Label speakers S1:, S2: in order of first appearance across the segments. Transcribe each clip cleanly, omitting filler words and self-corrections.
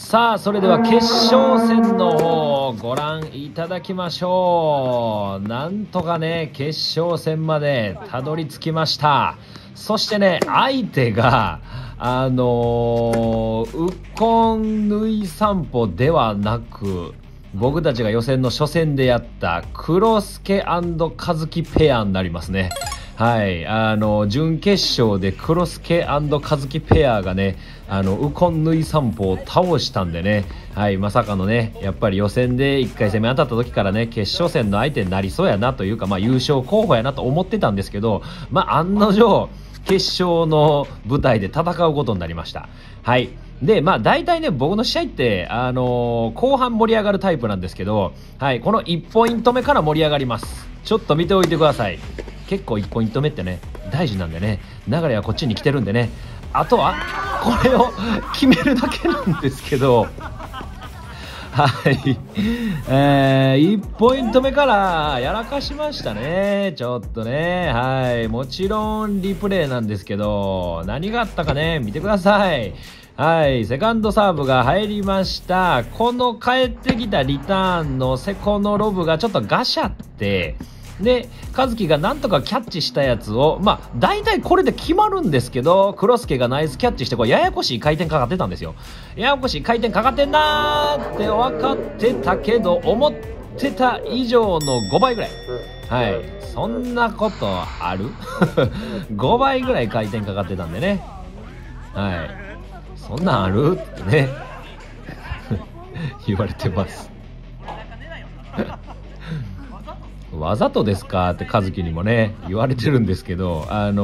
S1: さあ、それでは決勝戦の方をご覧いただきましょう。なんとかね、決勝戦までたどり着きました。そしてね、相手がウッコンヌイ散歩ではなく、僕たちが予選の初戦でやった黒助和樹ペアになりますね。はい、準決勝で黒助和樹ペアがね、ウコンヌイ散歩を倒したんでね、はい、まさかのね、やっぱり予選で1回戦目当たった時からね、決勝戦の相手になりそうやなというか、優勝候補やなと思ってたんですけど、案の定、決勝の舞台で戦うことになりました。はい。で、大体ね、僕の試合って、後半盛り上がるタイプなんですけど、はい、この1ポイント目から盛り上がります。ちょっと見ておいてください。結構1ポイント目ってね、大事なんでね、流れはこっちに来てるんでね、あとは、これを決めるだけなんですけど、はい、1ポイント目からやらかしましたね、ちょっとね、はい、もちろんリプレイなんですけど、何があったかね、見てください。はい、セカンドサーブが入りました。この帰ってきたリターンのセコのロブがちょっとガシャって、で、和樹がなんとかキャッチしたやつを、大体これで決まるんですけど、黒助がナイスキャッチして、これややこしい回転かかってたんですよ。ややこしい回転かかってんなーって分かってたけど、思ってた以上の5倍ぐらい。はい。そんなことある5倍ぐらい回転かかってたんでね。はい。そんなんあるってね。言われてます。わざとですかって和樹にもね言われてるんですけど、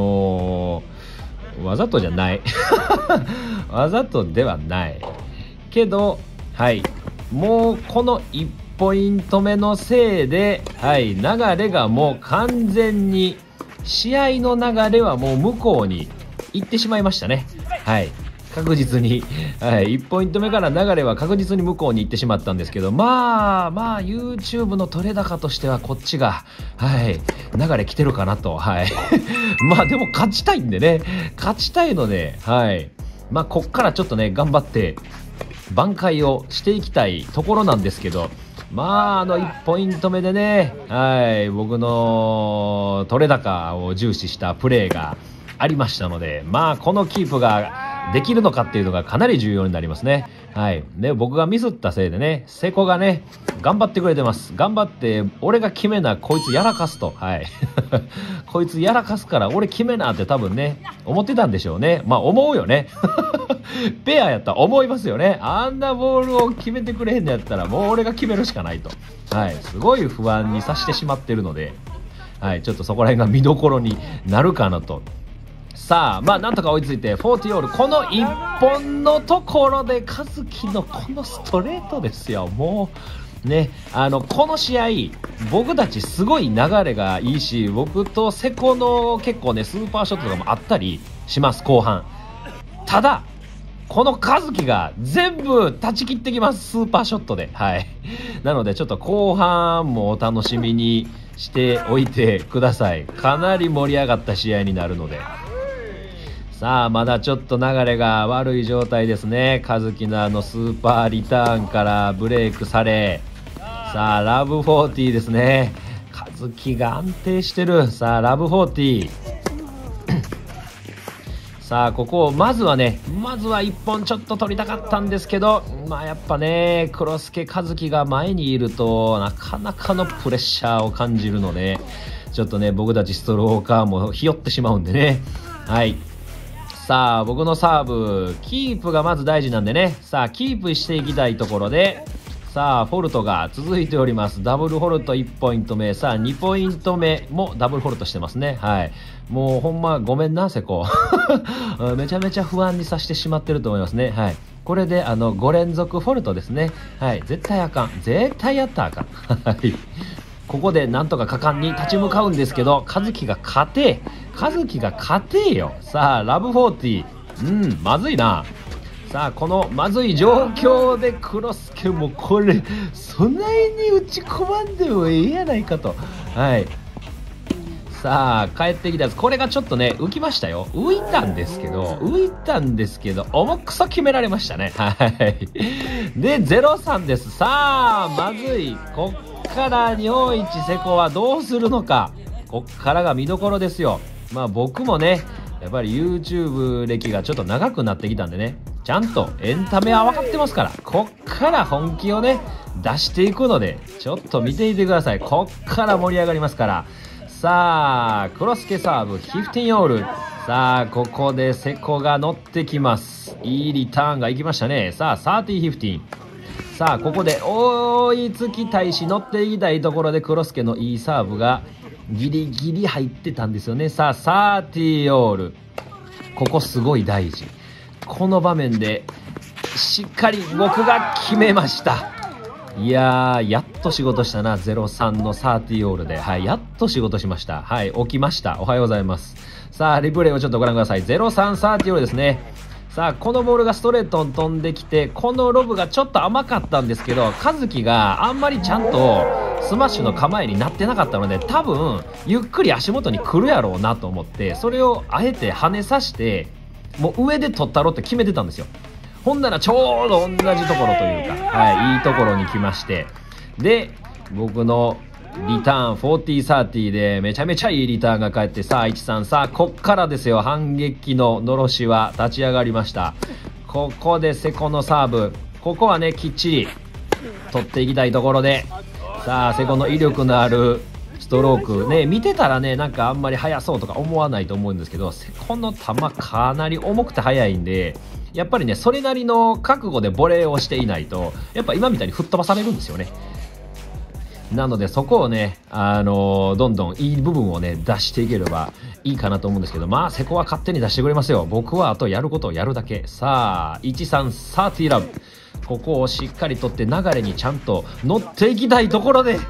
S1: わざとじゃないわざとではないけど、はい、もうこの1ポイント目のせいで、はい、流れがもう完全に試合の流れはもう向こうに行ってしまいましたね。はい、確実に、はい、1ポイント目から流れは確実に向こうに行ってしまったんですけど、YouTube の取れ高としてはこっちが、はい、流れ来てるかなと、はい。でも勝ちたいんでね、勝ちたいので、はい。こっからちょっとね、頑張って挽回をしていきたいところなんですけど、1ポイント目でね、はい、僕の取れ高を重視したプレーがありましたので、このキープができるのかっていうのがかなり重要になりますね。はい。で、僕がミスったせいでね、瀬古がね、頑張ってくれてます。頑張って、俺が決めな、こいつやらかすと。はい。こいつやらかすから、俺決めなって多分ね、思ってたんでしょうね。思うよね。ペアやったら思いますよね。あんなボールを決めてくれへんのやったら、もう俺が決めるしかないと。はい。すごい不安にさしてしまってるので、はい。ちょっとそこら辺が見どころになるかなと。さあ、なんとか追いついて、フォーティオール、この1本のところで、和樹のこのストレートですよ。もう、ね、この試合、僕たちすごい流れがいいし、僕と瀬古の結構ね、スーパーショットとかもあったりします、後半。ただ、この和樹が全部断ち切ってきます、スーパーショットで。はい。なので、ちょっと後半もお楽しみにしておいてください。かなり盛り上がった試合になるので。さあ、まだちょっと流れが悪い状態ですね。和樹のスーパーリターンからブレイクされ、さあ、ラブ40ですね。和樹が安定してる。さあ、ラブ40。さあ、ここをまずは1本ちょっと取りたかったんですけど、やっぱね、黒助和樹が前にいると、なかなかのプレッシャーを感じるので、ちょっとね、僕たちストローカーもひよってしまうんでね。はい。さあ、僕のサーブ、キープがまず大事なんでね。さあ、キープしていきたいところで、さあ、フォルトが続いております。ダブルフォルト1ポイント目。さあ、2ポイント目もダブルフォルトしてますね。はい。もうほんまごめんな、瀬古。めちゃめちゃ不安にさせてしまってると思いますね。はい。これで5連続フォルトですね。はい。絶対あかん。絶対やったらあかん。はい。ここでなんとか果敢に立ち向かうんですけど、和樹が勝てよ。さあ、ラブ40。まずいな。さあ、このまずい状況で黒助もこれ、そないに打ち込まんでもええやないかと。はい。 さあ、帰ってきたやつ。これがちょっとね、浮きましたよ。浮いたんですけど、重くそ決められましたね。はい。で、0-3です。さあ、まずい。こっから日本一瀬古はどうするのか。こっからが見どころですよ。まあ僕もね、やっぱり YouTube 歴がちょっと長くなってきたんでね、ちゃんとエンタメは分かってますから、こっから本気をね、出していくので、ちょっと見ていてください。こっから盛り上がりますから。さあ、クロスケサーブ、15オール。さあ、ここで瀬古が乗ってきます。いいリターンがいきましたね。さあ、30-15。さあ、ここで追いつきたいし、乗っていきたいところでクロスケのいいサーブがギリギリ入ってたんですよね。さあ、30オール。ここすごい大事。この場面で、しっかり僕が決めました。いやー、やっと仕事したな。0-3の30オールで。はい、やっと仕事しました。はい、起きました。おはようございます。さあ、リプレイをちょっとご覧ください。0-3、30オールですね。さあ、このボールがストレートに飛んできて、このロブがちょっと甘かったんですけど、和樹があんまりちゃんとスマッシュの構えになってなかったので、多分、ゆっくり足元に来るやろうなと思って、それをあえて跳ねさして、もう上で取ったろって決めてたんですよ。ほんならちょうど同じところというか、はい、いいところに来まして。で、僕のリターン、40-30でめちゃめちゃいいリターンが返って、さあ、1-3、さあ、こっからですよ、反撃ののろしは立ち上がりました。ここで瀬古のサーブ、ここはね、きっちり取っていきたいところで、さあ、瀬古の威力のあるストローク、ね、見てたらね、なんかあんまり速そうとか思わないと思うんですけど、瀬古の球かなり重くて速いんで、やっぱりね、それなりの覚悟でボレーをしていないと、やっぱ今みたいに吹っ飛ばされるんですよね。なので、そこをね、どんどんいい部分をね、出していければいいかなと思うんですけど、まあ、瀬古は勝手に出してくれますよ。僕はあとやることをやるだけ。さあ、1-3、30ラブ。ここをしっかりとって流れにちゃんと乗っていきたいところで、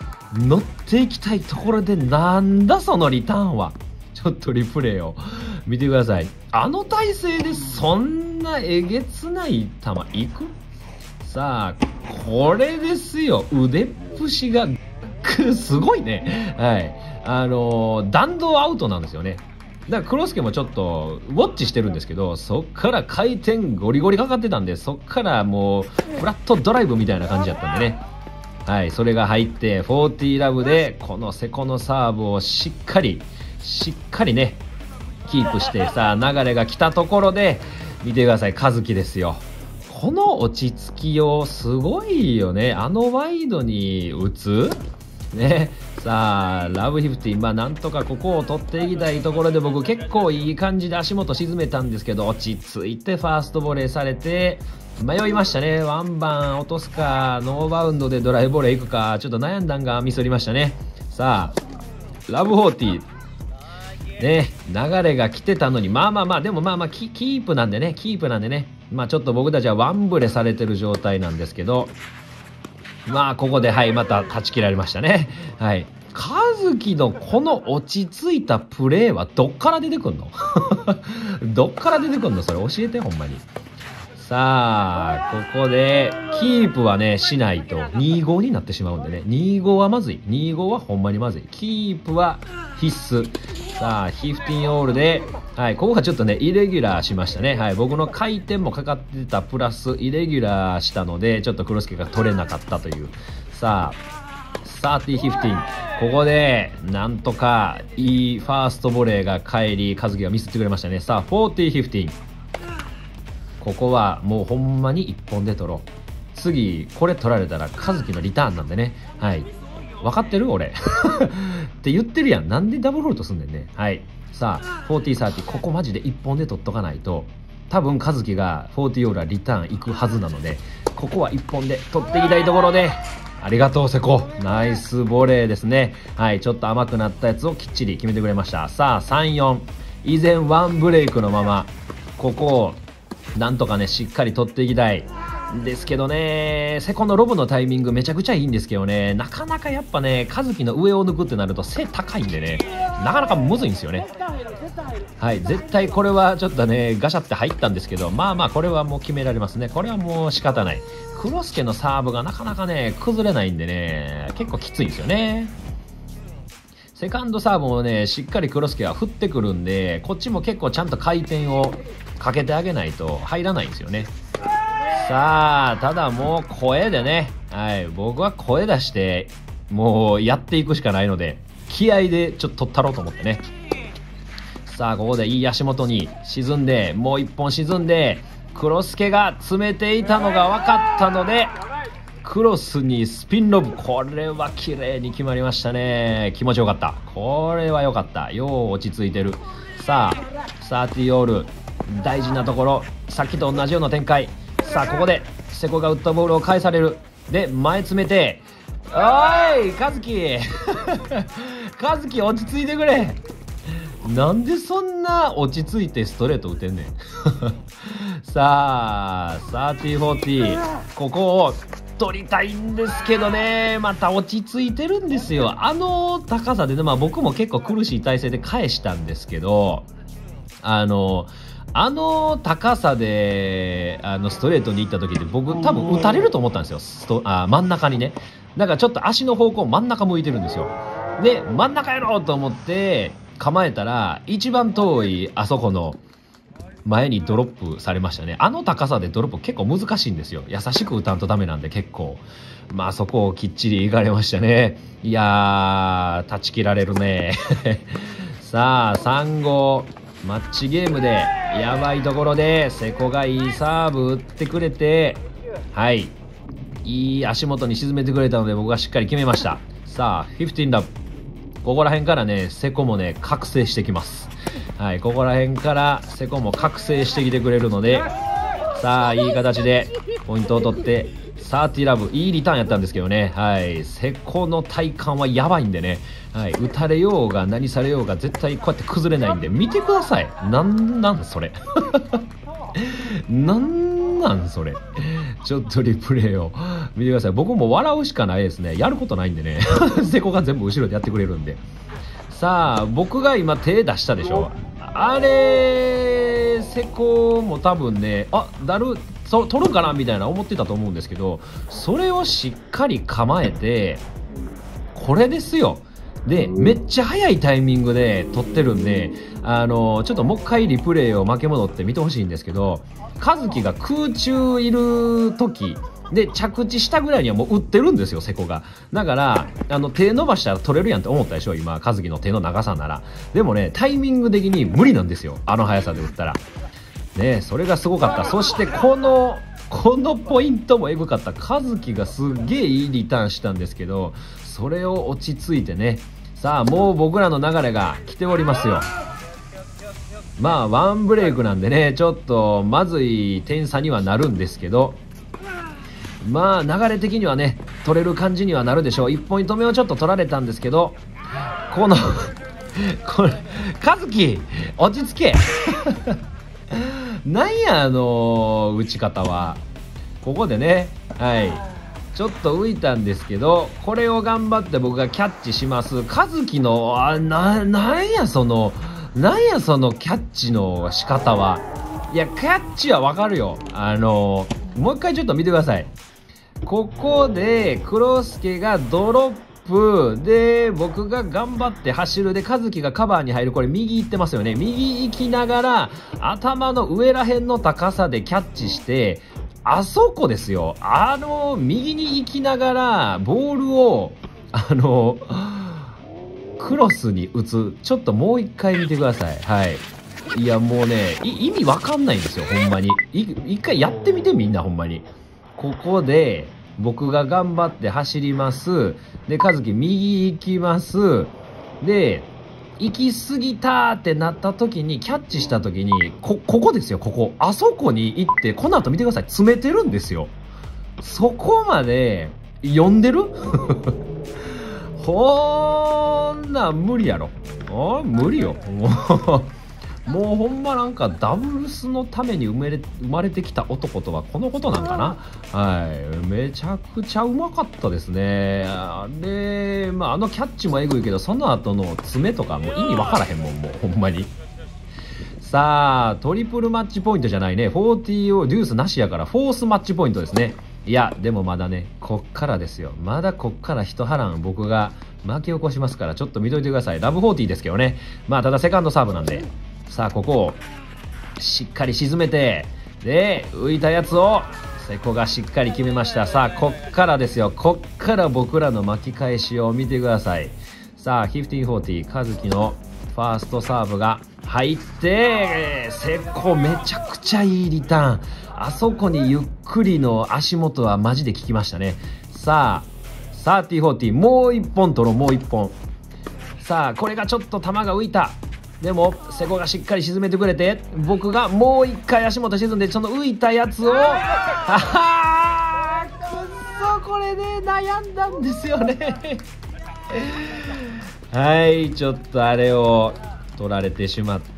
S1: なんだそのリターンは。ちょっとリプレイを見てください。あの体勢でそんなえげつない球いく？さあ、これですよ。腕っぷしがすごいね。はい。弾道アウトなんですよね。だからクロスケもちょっとウォッチしてるんですけど、そっから回転ゴリゴリかかってたんで、そっからもうフラットドライブみたいな感じだったんでね。はい、それが入って40ラブでこの瀬古のサーブをしっかりねキープして、さあ流れが来たところで見てください、和樹ですよ。この落ち着きようすごいよね。あのワイドに打つね。さあラブ50、まあなんとかここを取っていきたいところで、僕結構いい感じで足元沈めたんですけど、落ち着いてファーストボレーされて迷いましたね。ワンバン落とすかノーバウンドでドライボレーいくかちょっと悩んだんがミスりましたね。さあラブ40ね、流れが来てたのに、まあでもキープなんでね、まあちょっと僕たちはワンブレされてる状態なんですけど、まあここではいまた断ち切られましたね。はい、和樹のこの落ち着いたプレーはどっから出てくんのどっから出てくんの、それ教えてほんまに。さあここでキープはねしないと2-5になってしまうんでね、2-5はまずい、2-5はほんまにまずい、キープは必須。さあ15オールで、はい、ここがちょっとねイレギュラーしましたね。はい、僕の回転もかかってたプラスイレギュラーしたので、ちょっとクロスケが取れなかったという。さあ30-15、ここでなんとかいいファーストボレーが返り、和樹がミスってくれましたね。さあ40-15、ここはもうほんまに1本で取ろう。次これ取られたら和樹のリターンなんでね。はい、分かってる俺って言ってるやん。なんでダブルフォールトすんねんね。はい、さあ40-30、ここマジで1本で取っとかないと多分和樹が40オールはリターン行くはずなので、ここは1本で取っていきたいところで、ありがとう瀬古、ナイスボレーですね。はい、ちょっと甘くなったやつをきっちり決めてくれました。さあ3-4、依然ワンブレイクのままここをなんとかねしっかり取っていきたいんですけどね、瀬古のロブのタイミングめちゃくちゃいいんですけどね、なかなかやっぱね和樹の上を抜くってなると背高いんでね、なかなかむずいんですよね。はい、絶対これはちょっとねガシャって入ったんですけど、まあこれはもう決められますね。これはもう仕方ない。クロスケのサーブがなかなかね崩れないんでね、結構きついんですよね。 セカンドサーブをね、しっかりクロスケは振ってくるんで、こっちも結構ちゃんと回転をかけてあげないと入らないんですよね。さあ、ただもう声でね、はい、僕は声出して、もうやっていくしかないので、気合でちょっと取ったろうと思ってね。さあ、ここでいい足元に沈んで、もう一本沈んで、クロスケが詰めていたのが分かったので、クロスにスピンロブ、これは綺麗に決まりましたね。気持ちよかった。これは良かった。よう落ち着いてる。さあ、サーティオール、大事なところ、さっきと同じような展開。さあ、ここで瀬古が打ったボールを返される。で、前詰めて、おい和樹和樹落ち着いてくれ。なんでそんな落ち着いてストレート打てんねんさあ、30-40、ここを取りたいんですけどね、また落ち着いてるんですよ。あの高さでね、まあ僕も結構苦しい体勢で返したんですけど、あの高さでストレートに行った時って僕多分打たれると思ったんですよ。真ん中にね。だからちょっと足の方向真ん中向いてるんですよ。で、真ん中やろうと思って構えたら、一番遠いあそこの前にドロップされましたね。あの高さでドロップ結構難しいんですよ。優しく打たんとダメなんで結構。まあそこをきっちりいかれましたね。いやー、断ち切られるね。さあ、3-5。マッチゲームでやばいところで瀬古がいいサーブ打ってくれて、はい、いい足元に沈めてくれたので僕がしっかり決めました。さあ15ラブ、ここら辺からね瀬古もね覚醒してきます。はい、ここら辺から瀬古も覚醒してきてくれるので、さあいい形でポイントを取って30ラブ、いいリターンやったんですけどね、はい、瀬古の体幹はやばいんでね、はい、打たれようが何されようが絶対こうやって崩れないんで見てください。なんそれなんそれ、ちょっとリプレイを見てください。僕も笑うしかないですね。やることないんでね瀬古が全部後ろでやってくれるんで。さあ僕が今手出したでしょ、あれ瀬古も多分ね、取るかなみたいな思ってたと思うんですけど、それをしっかり構えて、これですよ。でめっちゃ早いタイミングで取ってるんで、ちょっともう一回リプレイを巻き戻って見てほしいんですけど、和樹が空中いる時で着地したぐらいにはもう打ってるんですよ瀬古が。だから手伸ばしたら取れるやんって思ったでしょ今、和樹の手の長さなら。でもねタイミング的に無理なんですよ、あの速さで打ったらね。それがすごかった。そしてこのポイントもエグかった。和樹がすっげえいいリターンしたんですけど、それを落ち着いてね。さあもう僕らの流れが来ておりますよ。まあワンブレイクなんでねちょっとまずい点差にはなるんですけど、まあ流れ的にはね取れる感じにはなるでしょう。1ポイント目をちょっと取られたんですけど、これ和樹落ち着けなんや打ち方は。ここでね、はい、ちょっと浮いたんですけど、これを頑張って僕がキャッチします。和樹のなんやそのキャッチの仕方は。いやキャッチはわかるよ。もう一回ちょっと見てください。ここでクロスケがドロップで僕が頑張って走るで和樹がカバーに入る。これ右行ってますよね。右行きながら頭の上らへんの高さでキャッチして、あそこですよ。右に行きながらボールをクロスに打つ。ちょっともう一回見てください。はい。いやもうね意味わかんないんですよほんまに。一回やってみてみんなほんまに。ここで僕が頑張って走ります。で和樹右行きます。で行き過ぎたってなった時にキャッチした時にここですよ。ここあそこに行って、この後見てください、詰めてるんですよ。そこまで読んでるほんなん無理やろ。無理よもうほんまなんかダブルスのために生まれてきた男とはこのことなんかな。はい、めちゃくちゃうまかったですね。で、まあキャッチもえぐいけど、その後の詰めとかもう意味わからへんもん、もうほんまに。さあトリプルマッチポイントじゃないね、40をデュースなしやからフォースマッチポイントですね。 いやでもまだね、こっからですよ。まだこっから一波乱僕が巻き起こしますから、ちょっと見といてください。ラブ40ですけどね。まあただセカンドサーブなんで、さあここをしっかり沈めて、で浮いたやつを瀬古がしっかり決めました。さあこっからですよ。こっから僕らの巻き返しを見てください。さあ1540和樹のファーストサーブが入って、瀬古めちゃくちゃいいリターン。あそこにゆっくりの足元はマジで効きましたね。さあ3040、もう1本取ろう、もう1本。さあこれがちょっと球が浮いた。でも瀬古がしっかり沈めてくれて、僕がもう1回足元沈んで、その浮いたやつをくっそ、これで悩んだんですよねはい、ちょっとあれを取られてしまって、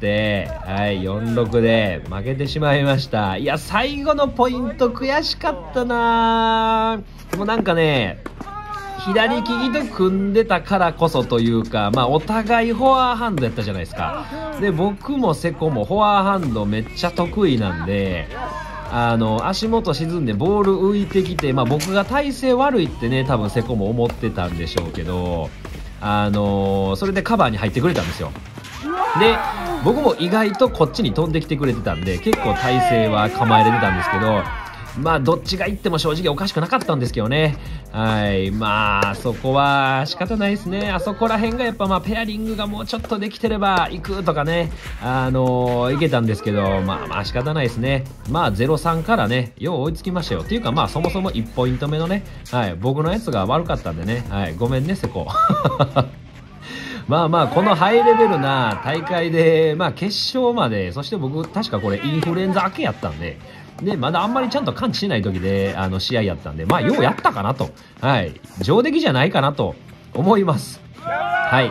S1: はい、4-6で負けてしまいました。いや最後のポイント悔しかったな。もうなんかね、左利きと組んでたからこそというか、まあお互いフォアハンドやったじゃないですか。で僕も瀬古もフォアハンドめっちゃ得意なんで、足元沈んでボール浮いてきて、まあ僕が体勢悪いってね多分瀬古も思ってたんでしょうけど、それでカバーに入ってくれたんですよ。で僕も意外とこっちに飛んできてくれてたんで、結構体勢は構えれてたんですけど、まあどっちが行っても正直おかしくなかったんですけどね。はい、まあそこは仕方ないですね。あそこら辺がやっぱまあペアリングがもうちょっとできてれば行くとかね、いけたんですけど、まあ仕方ないですね。まあ 0-3 からねよう追いつきましたよ。っていうかまあそもそも1ポイント目のね、はい、僕のやつが悪かったんでね、はい、ごめんね瀬古まあこのハイレベルな大会で、まあ決勝まで、そして僕確かこれインフルエンザ明けやったんで、まだあんまりちゃんと感知しない時で試合やったんで、まあようやったかなと、はい、上出来じゃないかなと思います。はい、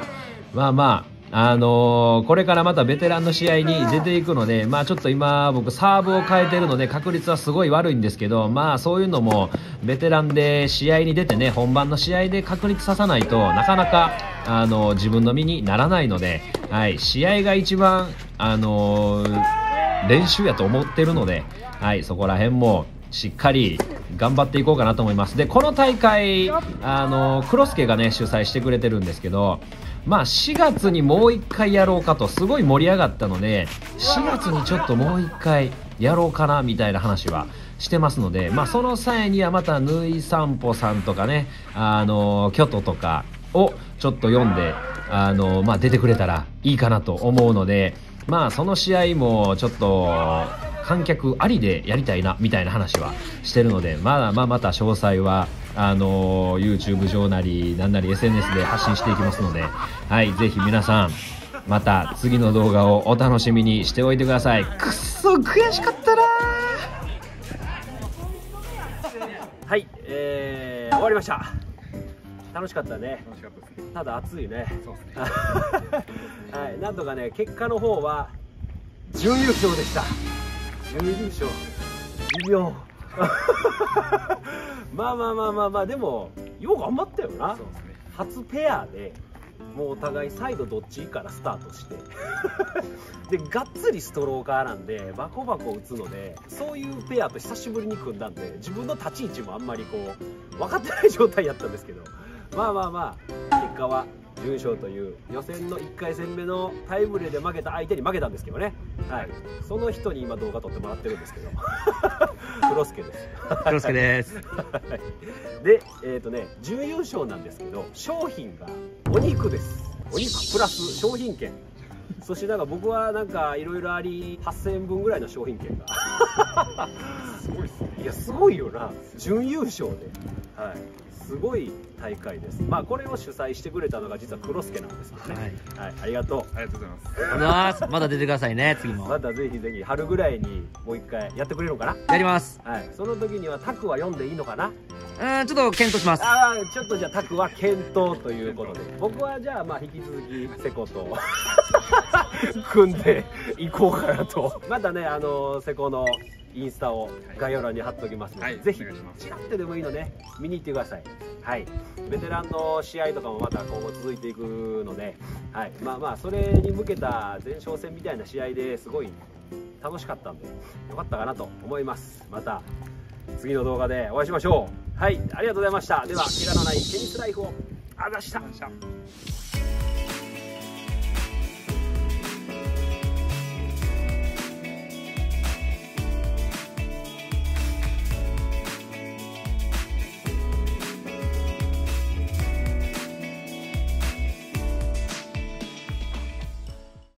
S1: これからまたベテランの試合に出ていくので、まあちょっと今僕サーブを変えてるので確率はすごい悪いんですけど、まあそういうのもベテランで試合に出てね、本番の試合で確立させないとなかなか自分の身にならないので、はい、試合が一番練習やと思ってるので、はい、そこら辺もしっかり頑張っていこうかなと思います。でこの大会黒助がね主催してくれてるんですけど、まあ4月にもう1回やろうかとすごい盛り上がったので、4月にちょっともう1回やろうかなみたいな話はしてますので、まあその際にはまたぬい散歩さんとかね、京都とかをちょっと読んでまあ出てくれたらいいかなと思うので、まあその試合もちょっと観客ありでやりたいなみたいな話はしてるので、また詳細はYouTube 上なりなんなり SNS で発信していきますので、はい、ぜひ皆さんまた次の動画をお楽しみにしておいてください。くっそ悔しかったな。はい、終わりました。楽しかったね。楽しかったですね。ただ暑いね。そうですねはい、なんとかね結果の方は準優勝でした。準優勝微妙まあでもよう頑張ったよな。そうですね。初ペアでもうお互いサイドどっちからスタートしてでがっつりストローカーなんでバコバコ打つので、そういうペアと久しぶりに組んだんで自分の立ち位置もあんまりこう分かってない状態やったんですけど、まあ結果は準優勝という、予選の1回戦目のタイブレーで負けた相手に負けたんですけどね、はい、その人に今動画撮ってもらってるんですけど黒助です。
S2: 黒助です
S1: で準優勝なんですけど、商品がお肉です。お肉プラス商品券そして僕はなんかいろいろあり8000円分ぐらいの商品券がすごいっすね。いやすごいよな、準優勝で、はい、すごい大会です。まあこれを主催してくれたのが実は黒助なんですよね。はい、ありがとう。ありがとうございます。ありがとうございます。まだ出てくださいね、次も。またぜひぜひ春ぐらいにもう一回やってくれるのかな。やります。はい、その時にはタクは読んでいいのかな。ちょっと検討します。ちょっとじゃあタクは検討ということで、僕はじゃあまあ引き続き瀬古と組んでいこうかなと。またね瀬古のインスタを概要欄に貼っておきますので、ぜひちらってでもいいのね見に行ってください。はい、ベテランの試合とかもまた今後続いていくので、はい、まあそれに向けた前哨戦みたいな試合ですごい楽しかったんでよかったかなと思います。また
S2: 次の動画でお会いしましょう。はい、ありがとうございました。では怪我のないテニスライフを。ありがとうございました。